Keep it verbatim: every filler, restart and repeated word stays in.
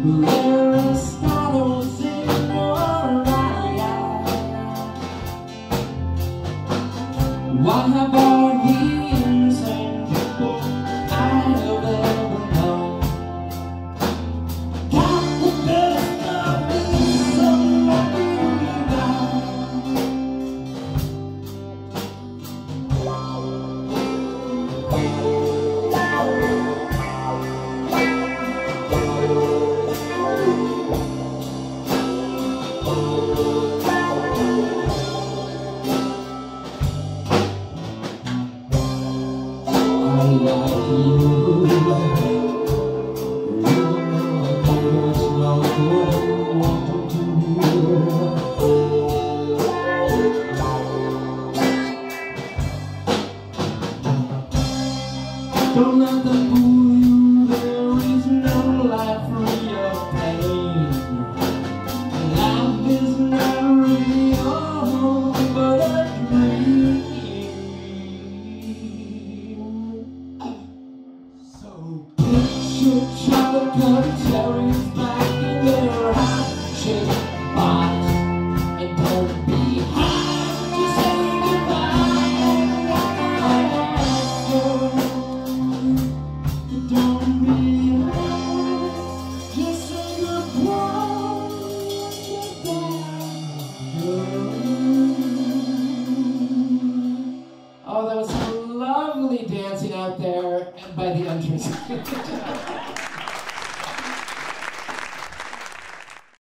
There are shadows in your eyes. What have all the insane people I have ever known? Got the best of me, so lucky down. Don't let them fool you, there is no life free of pain. Life is not real, but a dream. So picture chocolate cherries back in their heart-shaped box, and don't be hard to say goodbye. Don't be hard, just say goodbye. Oh, that was so lovely dancing out there by the entrance.